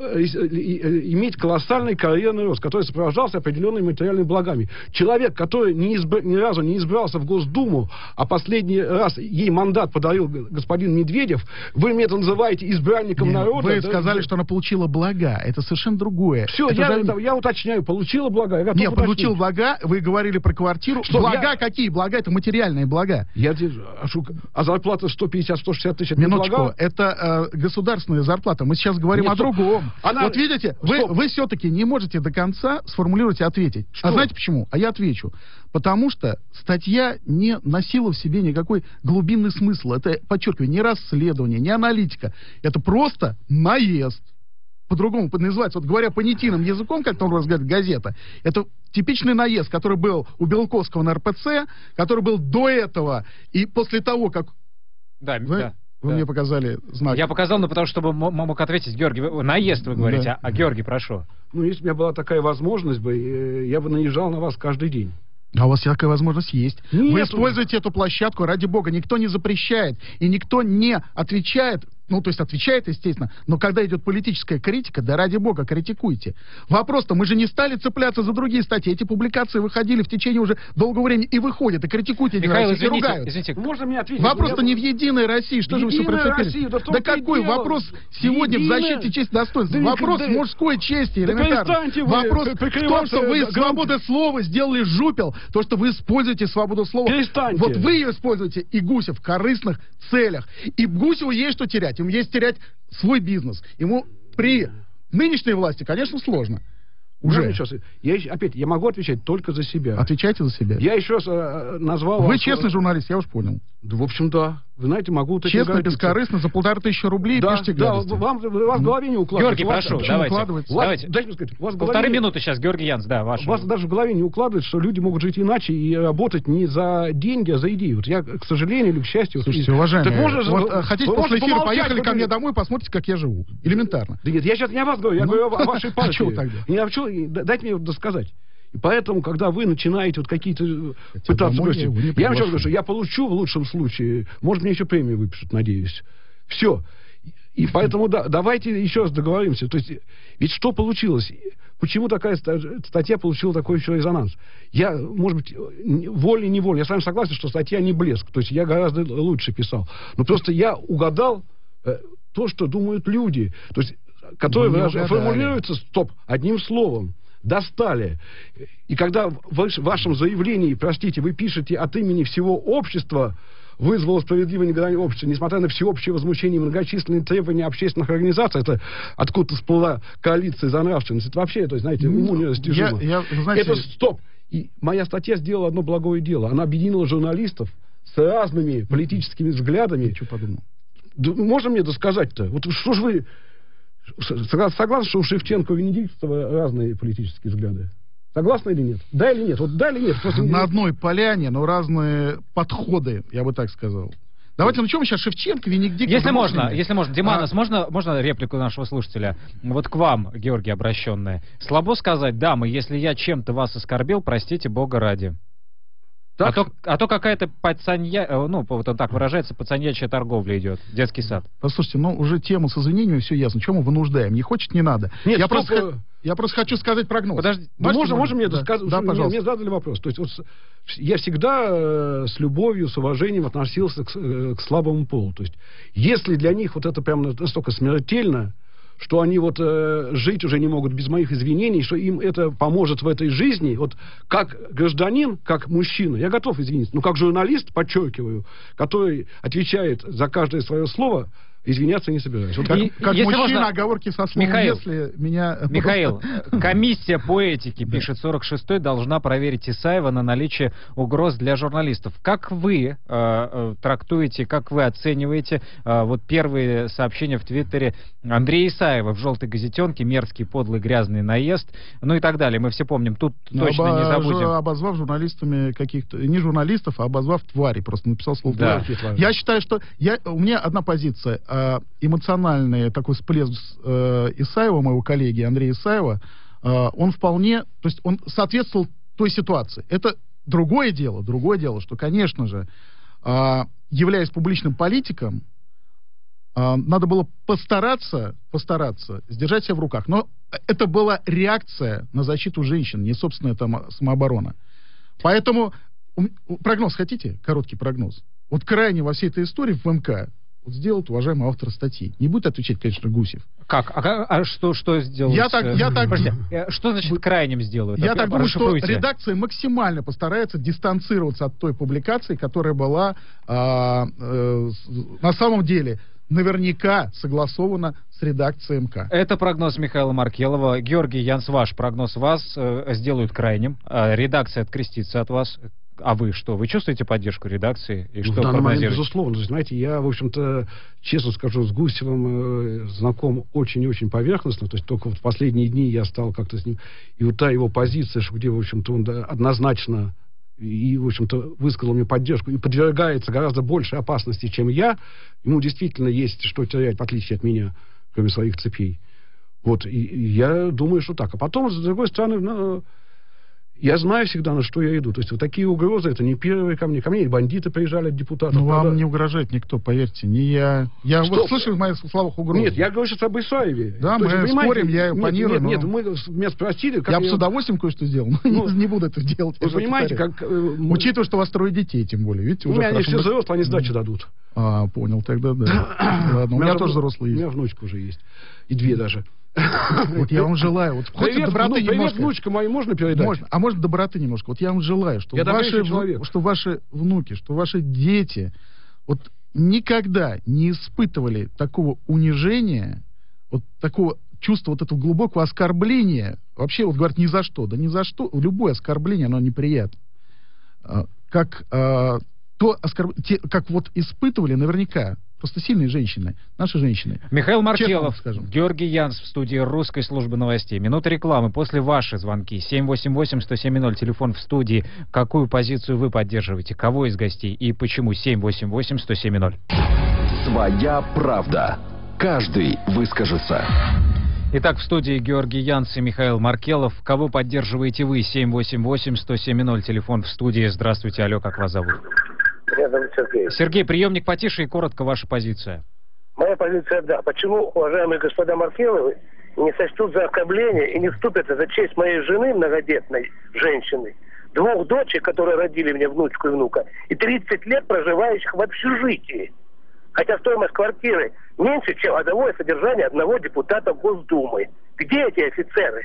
иметь колоссальный карьерный рост, который сопровождался определенными материальными благами. Человек, который ни, изб... ни разу не избрался в Госдуму, а последний раз ей мандат подарил господин Медведев, вы мне это называете избранником Нет, народа? Вы да, сказали, да. что она получила блага. Это совершенно другое. Все, это я, за... я уточняю, получила блага. Я Нет, получил блага, вы говорили про квартиру. Что, блага я... какие? Блага — это материальные блага. Я... А, шо... а зарплата сто пятьдесят — сто шестьдесят тысяч. Минуточку, это э, государственная зарплата. Мы сейчас говорим Нет, о другом. Она... Вот видите, вы, вы все-таки не можете до конца сформулировать и ответить. Что? А знаете почему? А я отвечу. Потому что статья не носила в себе никакой глубинный смысл. Это, подчеркиваю, не расследование, не аналитика. Это просто наезд. По-другому называется. Вот говоря понятийным языком, как там разговаривает газета, это типичный наезд, который был у Белковского на эр пэ цэ, который был до этого и после того, как... Да, Вы, да. вы да. мне показали знак. Я показал, но потому что чтобы мог ответить Георгий. Вы, наезд вы говорите, Да. а, а Георгий, прошу. Ну, если бы у меня была такая возможность, бы, я бы наезжал на вас каждый день. А у вас такая возможность есть. Нет. Вы используете эту площадку, ради бога. Никто не запрещает. И никто не отвечает. Ну, то есть отвечает, естественно. Но когда идет политическая критика, да ради бога, критикуйте. Вопрос-то, мы же не стали цепляться за другие статьи. Эти публикации выходили в течение уже долгого времени и выходят. И критикуйте, Михаил, и извините, ругают. извините. Можно мне ответить? Вопрос-то Я... не в Единой России. Что же вы все Единая прицепились? Россия, да в Да том-то и какой дело. вопрос сегодня Единая... в защите чести и достоинства? Да Вопрос да... мужской чести, Да элементарно. перестаньте вы Вопрос в том, что вы громко. свободу слова сделали жупел. То, что вы используете свободу слова. Перестаньте. Вот вы ее используете, и Гусев, в корыстных целях. И Гусеву есть что терять. Ему есть терять свой бизнес. Ему при нынешней власти, конечно, сложно. Уже. Сейчас, я, опять, я могу отвечать только за себя. Отвечайте за себя. Я еще раз э, назвал... Вы вас... честный журналист, я уж понял. Да, в общем, да. Вы знаете, могу... Вот честно, бескорыстно, за полторы тысячи рублей да, пишите да, гадости. вам, у вас в голове не укладывается. Георгий, вас, прошу, почему давайте. укладывается? Вас, давайте. Дайте мне сказать, у вас в Полторы голове... минуты сейчас, Георгий Янс, да, ваш. У вас даже в голове не укладывается, что люди могут жить иначе и работать не за деньги, а за идеи. Вот я, к сожалению или к счастью... Слушайте, уважаемые, так можно же, вот, вы, хотите вы после эфира, помолчать, поехали ко вы... мне домой, посмотрите, как я живу. Элементарно. Да нет, я сейчас не о вас говорю, я ну, говорю о вашей партии. А чего тогда? Не о чем, дайте мне досказать. И поэтому, когда вы начинаете вот какие-то Хотя пытаться... домой я его не я вам сейчас приглашу. говорю, что я получу в лучшем случае, может, мне еще премию выпишут, надеюсь. Все. И поэтому, да, давайте еще раз договоримся. То есть, ведь что получилось? Почему такая статья получила такой еще резонанс? Я, может быть, волей-неволей, я с вами согласен, что статья не блеск. То есть, я гораздо лучше писал. Но просто я угадал э, то, что думают люди. То есть, которые выражают, формулируются, стоп, одним словом. Достали. И когда в вашем заявлении, простите, вы пишете от имени всего общества, вызвало справедливое негодование общества, несмотря на всеобщее возмущение и многочисленные требования общественных организаций, это откуда-то всплыла коалиция за нравственность. Это вообще, то есть, знаете, уму нерастяжимо. Я, я, знаете... Это стоп. И моя статья сделала одно благое дело. Она объединила журналистов с разными политическими взглядами. Я что подумал? Да, можно мне досказать-то? Вот что же вы... Согласны, что у Шевченко и Венедиктова разные политические взгляды? Согласны или нет? Да или нет? Вот да или нет? Просто... На одной поляне, но разные подходы, я бы так сказал. Давайте начнем сейчас Шевченко, Венедиктов. Если можно, если можно. Диманос, а... можно, можно реплику нашего слушателя? Вот к вам, Георгий, обращенная. Слабо сказать, дамы, если я чем-то вас оскорбил, простите Бога ради. А то, а то какая-то пацанья, ну, вот он так выражается, пацаньячья торговля идет, детский сад. Послушайте, ну, уже тему с извинениями все ясно. Чем мы вынуждаем? Не хочет, не надо. Нет, я, стоп, просто, я просто хочу сказать прогноз. Подожди, да можно, можно мне да, сказать? Да, пожалуйста. Мне задали вопрос. То есть, вот, я всегда э, с любовью, с уважением относился к, э, к слабому полу. То есть, если для них вот это прям настолько смертельно, что они вот э, жить уже не могут без моих извинений, что им это поможет в этой жизни. Вот как гражданин, как мужчина, я готов извиниться. Но как журналист, подчеркиваю, который отвечает за каждое свое слово, извиняться не собираюсь. Вот как и, как если мужчина, можно... оговорки со словом Михаил, «если» меня... Михаил, комиссия по этике, пишет сорок шестой, должна проверить Исаева на наличие угроз для журналистов. Как вы э, э, трактуете, как вы оцениваете э, вот первые сообщения в Твиттере Андрея Исаева в «Желтой газетенке», мерзкий, подлый, грязный наезд, ну и так далее. Мы все помним, тут Но точно оба, не забудем. Обозвав журналистами каких-то, не журналистов, а обозвав твари, просто написал слово да. твари. Я считаю, что я, у меня одна позиция. э, эмоциональный такой всплеск э, Исаева, моего коллеги Андрея Исаева, э, он вполне, то есть он соответствовал той ситуации. Это другое дело, другое дело, что, конечно же, э, являясь публичным политиком, э, надо было постараться, постараться сдержать себя в руках. Но это была реакция на защиту женщин, не собственная там самооборона. Поэтому прогноз хотите? Короткий прогноз. Вот крайне во всей этой истории в МК вот сделает уважаемый автор статьи. Не будет отвечать, конечно, Гусев. Как? А, а что, что сделать? Я так, я так... Подожди, что значит крайним сделают? Я так думаю, что редакция максимально постарается дистанцироваться от той публикации, которая была а, а, на самом деле наверняка согласована с редакцией МК. Это прогноз Михаила Маркелова. Георгий Янс, ваш прогноз вас э, сделают крайним. Э, редакция открестится от вас. А вы что? Вы чувствуете поддержку редакции? И что в данный момент, безусловно. Знаете, я, в общем-то, честно скажу, с Гусевым э, знаком очень и очень поверхностно. То есть только вот в последние дни я стал как-то с ним... И вот та его позиция, где, в общем-то, он да, однозначно и, в общем-то, высказал мне поддержку и подвергается гораздо большей опасности, чем я. Ему действительно есть что терять, в отличие от меня, кроме своих цепей. Вот, и, и я думаю, что так. А потом, с другой стороны, ну, я знаю всегда, на что я иду. То есть вот такие угрозы, это не первые ко мне. Ко мне и бандиты приезжали от депутатов. Ну, вам правда... не угрожает никто, поверьте. Не я. Я вот слышу в моих словах угрозы. Нет, я говорю сейчас об Исаеве. Да, мы есть, спорим, я оппонирую. Нет, нет, но... нет, мы меня спросили... Как я бы с удовольствием кое-что сделал, но ну, не буду это делать. Вы понимаете, как... Э, Учитывая, что у вас трое детей, тем более. Видите, у уже меня они все мы... взрослые, они сдачи дадут. А, понял, тогда да. Ладно, у меня тоже взрослые есть. У меня внучка уже есть. И две даже. Вот я вам желаю. Вот привет, доброты ну, привет, внучка моя, можно передать? Можно. А можно доброты немножко? Вот я вам желаю, что ваши, что ваши внуки, что ваши дети вот никогда не испытывали такого унижения, вот такого чувства, вот этого глубокого оскорбления. Вообще, вот говорят, ни за что. Да ни за что. Любое оскорбление, оно неприятно. Как а, то оскорбление, как вот испытывали наверняка просто сильные женщины, наши женщины. Михаил Маркелов, Георгий Янс в студии Русской службы новостей. Минута рекламы. После ваши звонки. семь восемь восемь сто семь ноль, телефон в студии. Какую позицию вы поддерживаете? Кого из гостей? И почему? семь восемь восемь сто семь ноль. Своя правда. Каждый выскажется. Итак, в студии Георгий Янс и Михаил Маркелов. Кого поддерживаете вы? семь восемь восемь сто семь ноль, телефон в студии. Здравствуйте, алло, как вас зовут? Меня зовут Сергей. Сергей, приемник потише и коротко ваша позиция. Моя позиция, да. Почему уважаемые господа Маркеловы не сочтут за оскорбление и не вступятся за честь моей жены, многодетной женщины, двух дочек, которые родили мне внучку и внука, и тридцать лет проживающих в общежитии? Хотя стоимость квартиры меньше, чем годовое содержание одного депутата Госдумы. Где эти офицеры?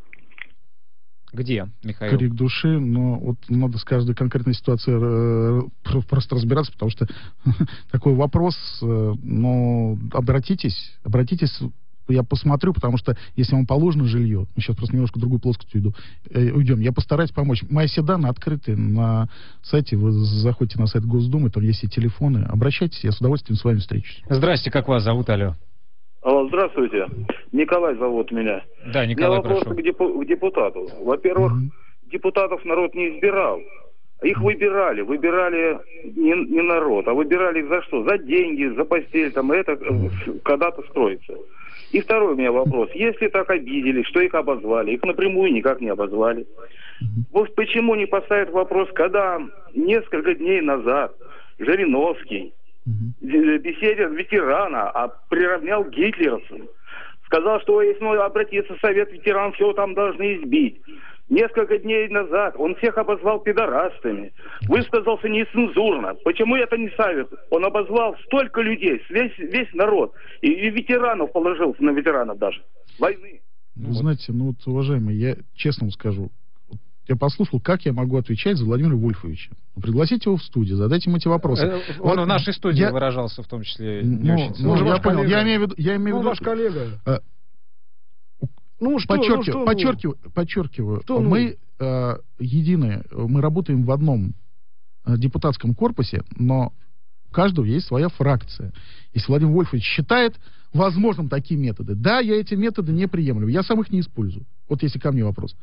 Где, Михаил? Крик души, но вот надо с каждой конкретной ситуацией э, просто разбираться, потому что такой вопрос, э, но обратитесь, обратитесь, я посмотрю, потому что если вам положено жилье, мы сейчас просто немножко в другую плоскость уйду, э, уйдем, я постараюсь помочь. Мои все данные открыты на сайте, вы заходите на сайт Госдумы, там есть и телефоны, обращайтесь, я с удовольствием с вами встречусь. Здрасте, как вас зовут, алло? Алло, здравствуйте. Николай зовут меня. Да, Николай, У меня вопрос прошу. к, депу к депутату. Во-первых, mm-hmm. депутатов народ не избирал. Их выбирали. Выбирали не, не народ, а выбирали за что? За деньги, за постель, там это mm-hmm. когда-то строится. И второй у меня вопрос. Если так обидели, что их обозвали? Их напрямую никак не обозвали. Mm-hmm. Вот почему не поставят вопрос, когда несколько дней назад Жириновский Uh-huh. беседе ветерана, а приравнял гитлеровцам. Сказал, что если он обратится в совет ветеран, все там должны избить. Несколько дней назад он всех обозвал пидорастами. Высказался нецензурно. Почему это не совет? Он обозвал столько людей, весь, весь народ. И, и ветеранов положил, на ветеранов даже. Войны. Ну, вот. Знаете, ну вот, уважаемый, я честно вам скажу, я послушал, как я могу отвечать за Владимира Вольфовича. Пригласите его в студию, задайте ему эти вопросы. Он вот, в нашей студии я... выражался, в том числе, не ну, очень. Ну, я понял, я имею в виду... Я имею в виду ваш коллега. А, ну, что, подчеркиваю, ну, что подчеркиваю, подчеркиваю что мы а, едины, мы работаем в одном а, депутатском корпусе, но у каждого есть своя фракция. Если Владимир Вольфович считает возможным такие методы, да, я эти методы не приемлю, я сам их не использую. Вот если ко мне вопрос.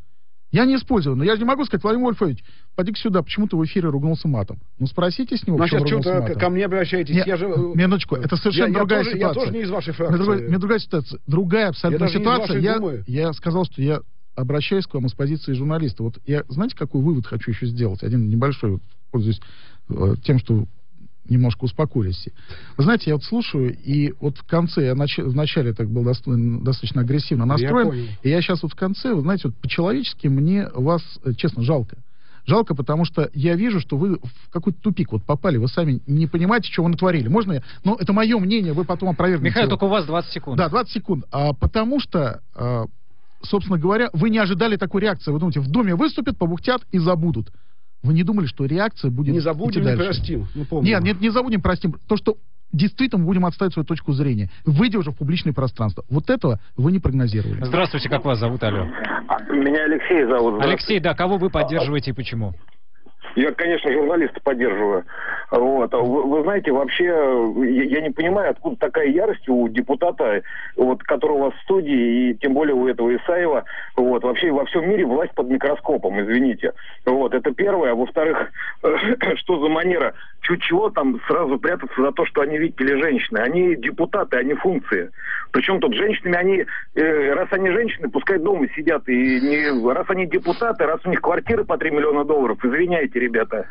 Я не использую, но я же не могу сказать: Владимир Вольфович, поди-ка сюда, почему ты в эфире ругнулся матом? Ну, спросите с него, ну, почему ругнулся матом. Ко мне обращаетесь. Нет, я же... Минуточку, это совершенно я, другая я тоже, ситуация. Я тоже не из вашей фракции. Мне другая, мне другая ситуация. Другая абсолютно я ситуация. Я, думы. я сказал, что я обращаюсь к вам из позиции журналиста. Вот я, знаете, какой вывод хочу еще сделать? Один небольшой, пользуясь э, тем, что немножко успокоились. Вы знаете, я вот слушаю, и вот в конце, я нач... в начале так был достойно, достаточно агрессивно настроен, я и я сейчас вот в конце, вы знаете, вот по-человечески мне вас, честно, жалко. Жалко, потому что я вижу, что вы в какой-то тупик вот попали, вы сами не понимаете, что вы натворили. Можно я? Но это мое мнение, вы потом опровергнете. Михаил, только у вас двадцать секунд. Да, двадцать секунд. А, потому что, а, собственно говоря, вы не ожидали такой реакции. Вы думаете, в Доме выступят, побухтят и забудут. Вы не думали, что реакция будет... Не забудем, не простим. Нет, нет, не забудем, простим. То, что действительно мы будем отставить свою точку зрения, выйдя уже в публичное пространство. Вот этого вы не прогнозировали. Здравствуйте, как вас зовут, алло? Меня Алексей зовут. Алексей, да, кого вы поддерживаете и почему? Я, конечно, журналиста поддерживаю. Вот. Вы, вы знаете, вообще, я, я не понимаю, откуда такая ярость у депутата, вот, которого у вас в студии, и тем более у этого Исаева. Вот. Вообще во всем мире власть под микроскопом, извините. Вот. Это первое. А во-вторых, что за манера? Чуть-чего там сразу прятаться за то, что они, видите ли, женщины. Они депутаты, они функции. Причем тут женщинами они, э, раз они женщины, пускай дома сидят. И не, раз они депутаты, раз у них квартиры по три миллиона долларов, извиняйте, ребята.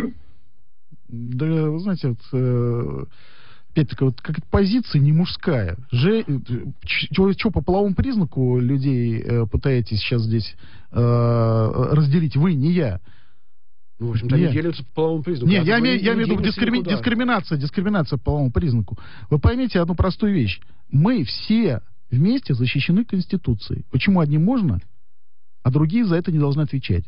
Да, вы знаете, вот, э, опять-таки, вот как позиция не мужская. Же, что по половому признаку людей э, пытаетесь сейчас здесь э, разделить? Вы, не я. Ну, в общем-то, они делятся по половому признаку. Нет, я, имею, я имею в виду дискрими, дискриминация, дискриминация по половому признаку. Вы поймите одну простую вещь. Мы все вместе защищены Конституцией. Почему одним можно, а другие за это не должны отвечать?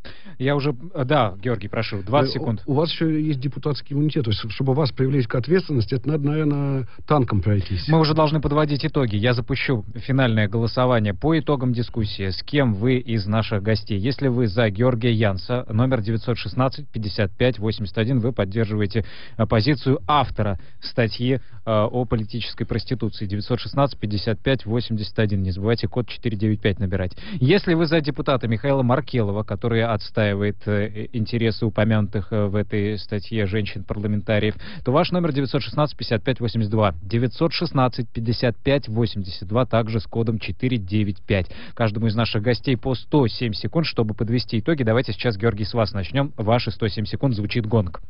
Я уже... Да, Георгий, прошу, двадцать секунд. У вас еще есть депутатский иммунитет. То есть, чтобы вас привлечь к ответственности, это надо, наверное, танком пройтись. Мы уже должны подводить итоги. Я запущу финальное голосование по итогам дискуссии. С кем вы из наших гостей? Если вы за Георгия Янса, номер девятьсот шестнадцать пятьдесят пять восемьдесят один, вы поддерживаете позицию автора статьи э, о политической проституции. девятьсот шестнадцать пятьдесят пять восемьдесят один. Не забывайте код четыреста девяносто пять набирать. Если вы за депутата Михаила Маркелова, который отстаивает э, интересы упомянутых э, в этой статье женщин-парламентариев, то ваш номер девятьсот шестнадцать пятьдесят пять восемьдесят два. девятьсот шестнадцать пятьдесят пять восемьдесят два, также с кодом четыреста девяносто пять. Каждому из наших гостей по сто семь секунд, чтобы подвести итоги. Давайте сейчас, Георгий, с вас начнем. Ваши сто семь секунд, звучит гонг.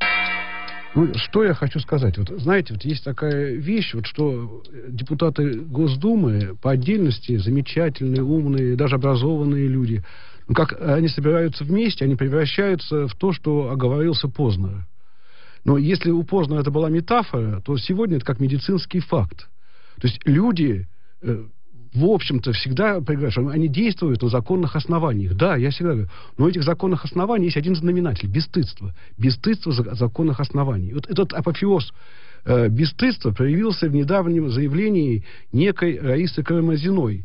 Ну, что я хочу сказать? Вот, знаете, вот есть такая вещь, вот, что депутаты Госдумы по отдельности замечательные, умные, даже образованные люди. Но как они собираются вместе, они превращаются в то, что оговорился Познер. Но если у Познера это была метафора, то сегодня это как медицинский факт. То есть люди, э, в общем-то, всегда понимают, что они действуют на законных основаниях. Да, я всегда говорю, но у этих законных оснований есть один знаменатель – бесстыдство. Бесстыдство законных оснований. Вот этот апофеоз э, бесстыдства проявился в недавнем заявлении некой Раисы Карамазиной.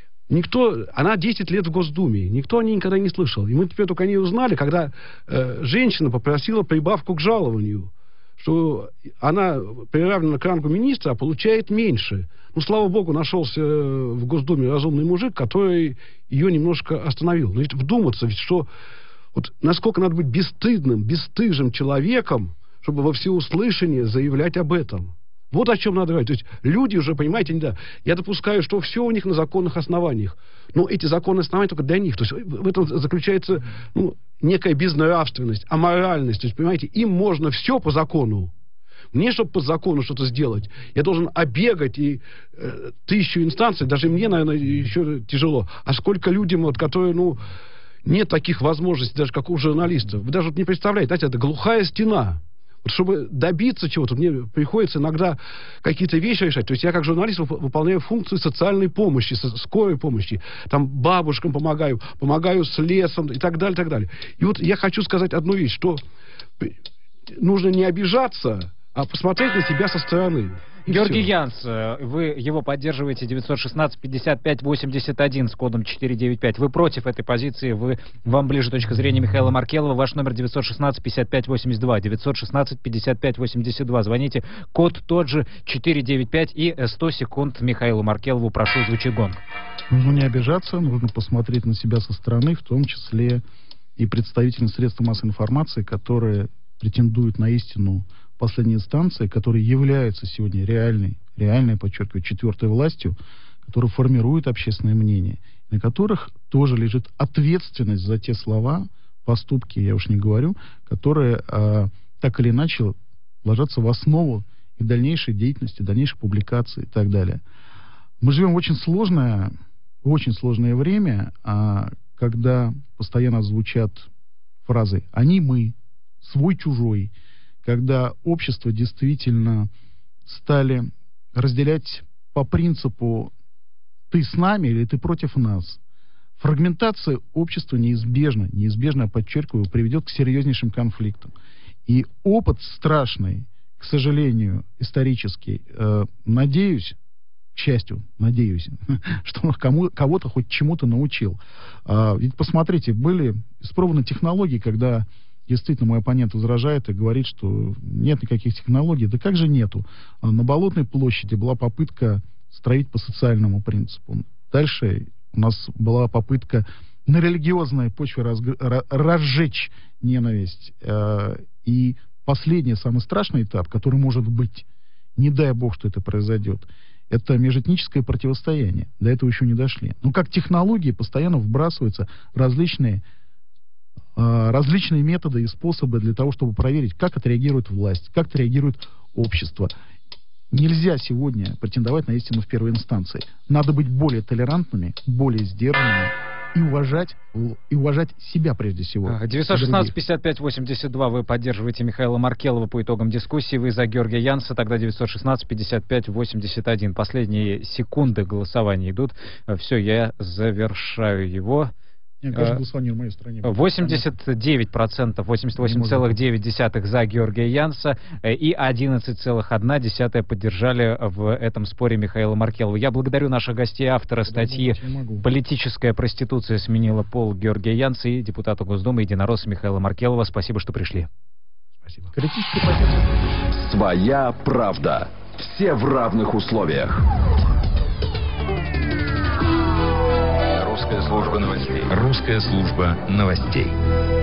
Никто, она десять лет в Госдуме, никто о ней никогда не слышал. И мы теперь только о ней узнали, когда э, женщина попросила прибавку к жалованию, что она приравнена к рангу министра, а получает меньше. Ну, слава богу, нашелся в Госдуме разумный мужик, который ее немножко остановил. Но ведь вдуматься, ведь что, вот насколько надо быть бесстыдным, бесстыжим человеком, чтобы во всеуслышание заявлять об этом. Вот о чем надо говорить. То есть люди уже, понимаете, не да. Я допускаю, что все у них на законных основаниях. Но эти законные основания только для них. То есть в этом заключается ну, некая безнравственность, аморальность. То есть, понимаете, им можно все по закону. Мне, чтобы по закону что-то сделать, я должен обегать и э, тысячу инстанций. Даже мне, наверное, еще тяжело. А сколько людям, вот, которые, ну, нет таких возможностей, даже как у журналистов. Вы даже вот не представляете, знаете, это глухая стена. Вот чтобы добиться чего-то, мне приходится иногда какие-то вещи решать. То есть я как журналист выполняю функцию социальной помощи, скорой помощи. Там бабушкам помогаю, помогаю с лесом и так далее, и так далее. И вот я хочу сказать одну вещь, что нужно не обижаться, а посмотреть на себя со стороны. И Георгий все. Янс, вы его поддерживаете, девятьсот шестнадцать пятьдесят пять восемьдесят один с кодом четыре девять пять. Вы против этой позиции, вы, вам ближе точка зрения Михаила Маркелова. Ваш номер девятьсот шестнадцать пятьдесят пять восемьдесят два. девятьсот шестнадцать пятьдесят пять восемьдесят два. Звоните, код тот же четыре девять пять и сто секунд Михаилу Маркелову. Прошу, звучит гонг. Нужно не обижаться, нужно посмотреть на себя со стороны, в том числе и представительные средства массовой информации, которые претендуют на истину последней инстанции, которые являются сегодня реальной, реальной, подчеркиваю, четвертой властью, которая формирует общественное мнение, на которых тоже лежит ответственность за те слова, поступки, я уж не говорю, которые э, так или иначе ложатся в основу и дальнейшей деятельности, дальнейшей публикации и так далее. Мы живем в очень сложное, очень сложное время, а, когда постоянно звучат фразы «они, мы», «свой-чужой», когда общество действительно стали разделять по принципу «ты с нами» или «ты против нас». Фрагментация общества неизбежна, неизбежно, я подчеркиваю, приведет к серьезнейшим конфликтам. И опыт страшный, к сожалению, исторический, э, надеюсь, к счастью, надеюсь, что он кому, кого-то хоть чему-то научил. А, ведь посмотрите, были испробованы технологии, когда действительно мой оппонент возражает и говорит, что нет никаких технологий. Да как же нету? На Болотной площади была попытка строить по социальному принципу. Дальше у нас была попытка на религиозной почве разг... разжечь ненависть. И последний, самый страшный этап, который может быть, не дай бог, что это произойдет, это межэтническое противостояние. До этого еще не дошли. Но как технологии постоянно вбрасываются различные различные методы и способы для того, чтобы проверить, как отреагирует власть, как отреагирует общество. Нельзя сегодня претендовать на истину в первой инстанции. Надо быть более толерантными, более сдержанными и уважать, и уважать себя прежде всего. девятьсот шестнадцать пятьдесят пять восемьдесят два вы поддерживаете Михаила Маркелова по итогам дискуссии. Вы за Георгия Янса, тогда девятьсот шестнадцать пятьдесят пять восемьдесят один. Последние секунды голосования идут. Все, я завершаю его. Нет, даже голосование в моей стране. восемьдесят девять процентов, восемьдесят восемь целых девять десятых за Георгия Янса и одиннадцать целых одна десятая поддержали в этом споре Михаила Маркелова. Я благодарю наших гостей, автора статьи «Политическая проституция сменила пол» Георгия Янса и депутата Госдумы единоросса Михаила Маркелова. Спасибо, что пришли. Спасибо. Критическая позиция. Своя правда. Все в равных условиях. Русская служба новостей. Русская служба новостей.